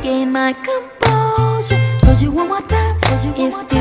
regain my composure. Told you one more time, if